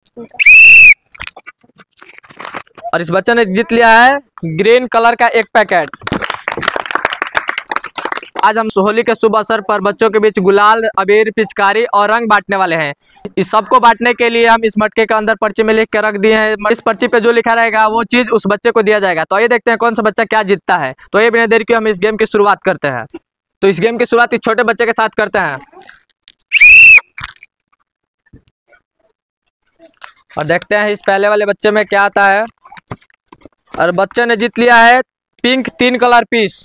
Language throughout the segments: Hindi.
और इस बच्चे ने जीत लिया है ग्रीन कलर का एक पैकेट। आज हम होली के शुभ अवसर पर बच्चों के बीच गुलाल, अबीर, पिचकारी और रंग बांटने वाले हैं। इस सबको बांटने के लिए हम इस मटके के अंदर पर्ची में लिख के रख दिए हैं। इस पर्ची पे जो लिखा रहेगा वो चीज उस बच्चे को दिया जाएगा। तो ये देखते हैं कौन सा बच्चा क्या जीतता है। तो ये बिना देर के हम इस गेम की शुरुआत करते हैं। तो इस गेम की शुरुआत इस छोटे बच्चे के साथ करते हैं और देखते हैं इस पहले वाले बच्चे में क्या आता है। और बच्चे ने जीत लिया है पिंक 3 कलर पीस।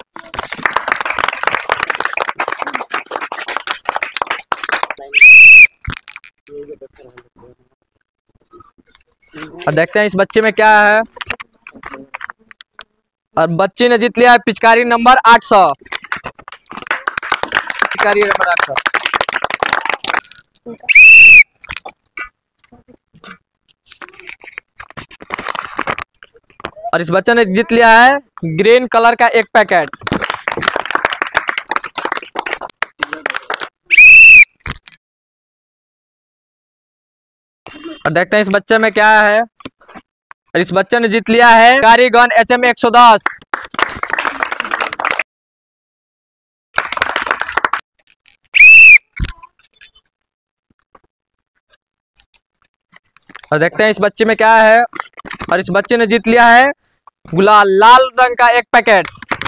और देखते हैं इस बच्चे में क्या है। और बच्ची ने जीत लिया है पिचकारी नंबर 800। पिचकारी नंबर 800। और इस बच्चे ने जीत लिया है ग्रीन कलर का एक पैकेट। और देखते हैं इस बच्चे में क्या है। और इस बच्चे ने जीत लिया है कारी गन HM 110। और देखते हैं इस बच्चे में क्या है। और इस बच्चे ने जीत लिया है गुलाल लाल रंग का एक पैकेट।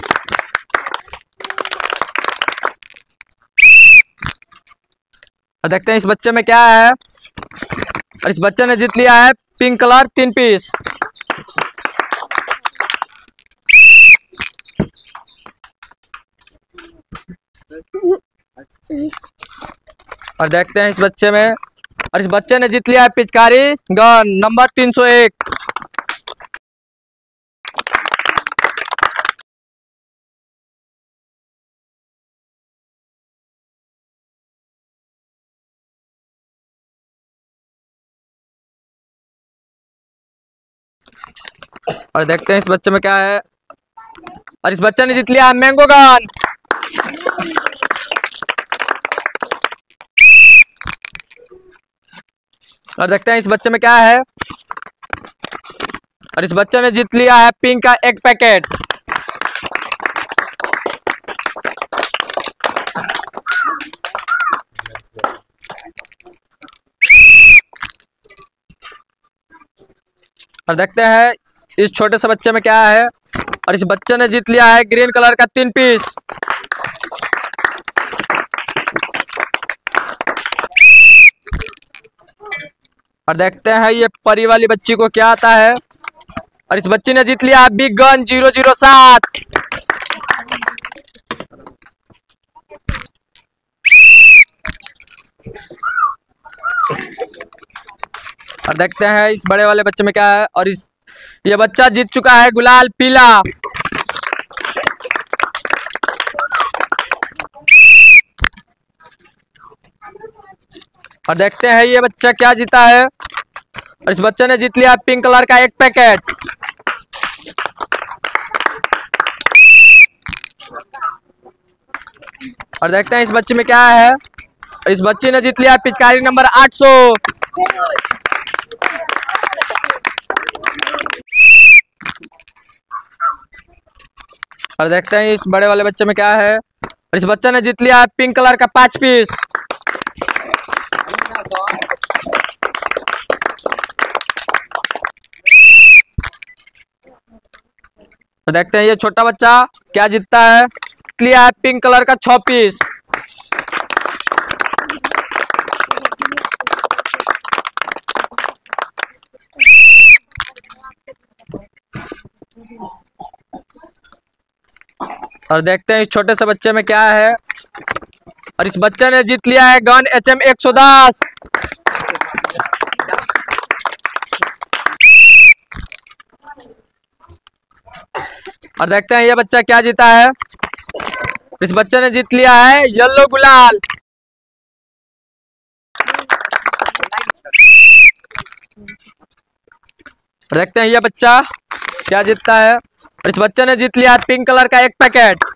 और देखते हैं इस बच्चे में क्या है। और इस बच्चे ने जीत लिया है पिंक कलर 3 पीस। और देखते हैं इस बच्चे में। और इस बच्चे ने जीत लिया है पिचकारी गन नंबर 301। और देखते हैं इस बच्चे में क्या है। और इस बच्चे ने जीत लिया है मैंगो गन। और देखते हैं इस बच्चे में क्या है। और इस बच्चे ने जीत लिया है पिंक का एक पैकेट। और देखते हैं इस छोटे से बच्चे में क्या है। और इस बच्चे ने जीत लिया है ग्रीन कलर का 3 पीस। और देखते हैं ये परी वाली बच्ची को क्या आता है। और इस बच्ची ने जीत लिया है बिग गन 007। और देखते हैं इस बड़े वाले बच्चे में क्या है। और ये बच्चा जीत चुका है गुलाल पीला। और देखते हैं ये बच्चा क्या जीता है। और इस बच्चे ने जीत लिया पिंक कलर का एक पैकेट। और देखते हैं इस बच्चे में क्या है। और इस बच्ची ने जीत लिया पिचकारी नंबर 800। और देखते हैं इस बड़े वाले बच्चे में क्या है। और इस बच्चे ने जीत लिया पिंक कलर का 5 पीस। और देखते हैं ये छोटा बच्चा क्या जीतता है। लिया है पिंक कलर का 6 पीस। और देखते हैं इस छोटे से बच्चे में क्या है। और इस बच्चे ने जीत लिया है गन HM 110। और देखते हैं ये बच्चा क्या जीता है। इस बच्चे ने जीत लिया है येलो गुलाल। देखते हैं ये बच्चा क्या जीतता है। इस बच्चे ने जीत लिया पिंक कलर का एक पैकेट।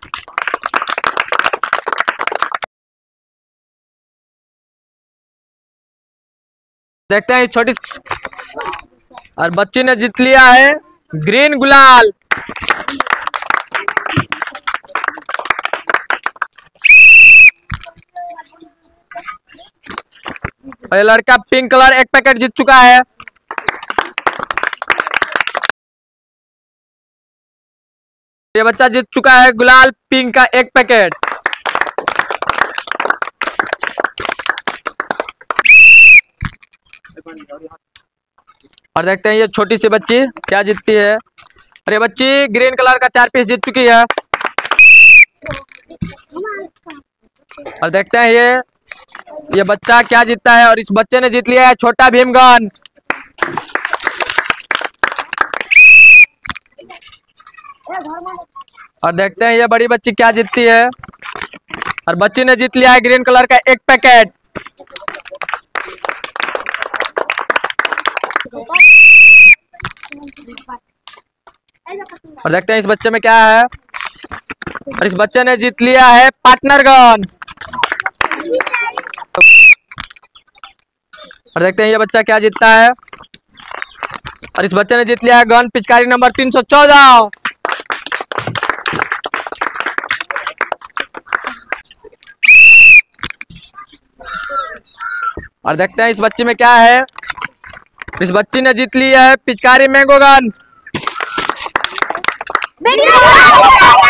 देखते हैं इस छोटी और बच्ची ने जीत लिया है ग्रीन गुलाल। और ये लड़का पिंक कलर एक पैकेट जीत चुका है। ये बच्चा जीत चुका है गुलाल पिंक का एक पैकेट। और देखते हैं ये छोटी सी बच्ची क्या जीतती है। और ये बच्ची ग्रीन कलर का 4 पीस जीत चुकी है। और देखते हैं ये बच्चा क्या जीतता है। और इस बच्चे ने जीत लिया है छोटा भीम गन। और देखते हैं ये बड़ी बच्ची क्या जीतती है। और बच्ची ने जीत लिया है ग्रीन कलर का एक पैकेट। और देखते हैं इस बच्चे में क्या है। और इस बच्चे ने जीत लिया है पार्टनर गन। और देखते हैं ये बच्चा क्या जीतता है। और इस बच्चे ने जीत लिया है गन पिचकारी नंबर 314। और देखते हैं इस बच्ची में क्या है। इस बच्ची ने जीत ली है पिचकारी मैंगो गन।